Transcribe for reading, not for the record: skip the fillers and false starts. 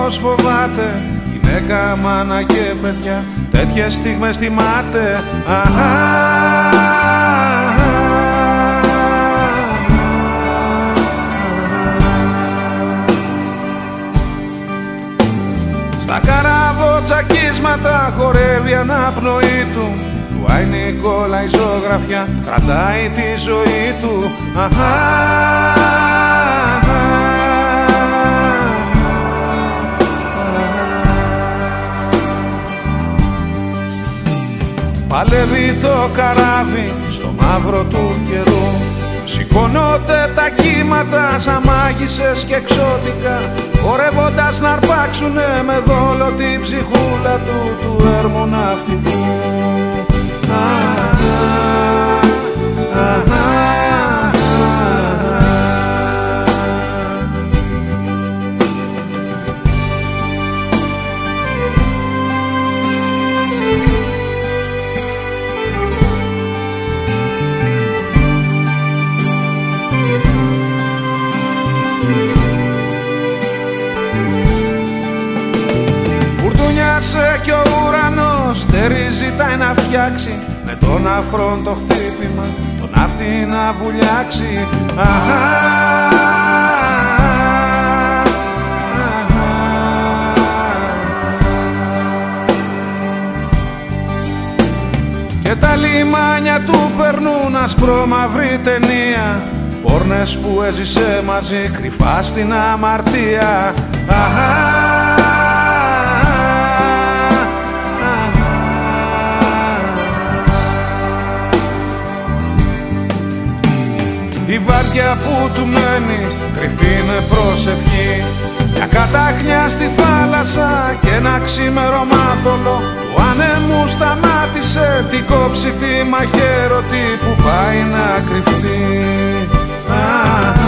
πως φοβάται γυναίκα, μάνα και παιδιά, τέτοιες στιγμές θυμάται. Στα καραβοτσακίσματα χορεύει αναπνοή του, του Άι Νικόλα η ζωγραφιά κρατάει τη ζωή του. Παλεύει το καράβι στο μαύρο του καιρού, σηκώνονται τα κύματα σαν μάγισσες και εξώτικα, χορεύοντας να αρπάξουνε με δόλο την ψυχούλα του έρμου ναυτικού. Φουρτούνιασε κι ο ουρανός στερί ζητάει να φτιάξει, με τον αφρόν το χτύπημα το ναύτη να βουλιάξει. Και τα λιμάνια του περνούν ασπρόμαυρη ταινία, πόρνες που έζησε μαζί κρυφά στην αμαρτία. Η βάρκια που του μένει κρυφή με προσευχή, μια κατάχνια στη θάλασσα και ένα ξημερωμάθολο του άνεμου σταμάτησε την κόψη τη μαχαίρωτη που πάει να κρυφτεί.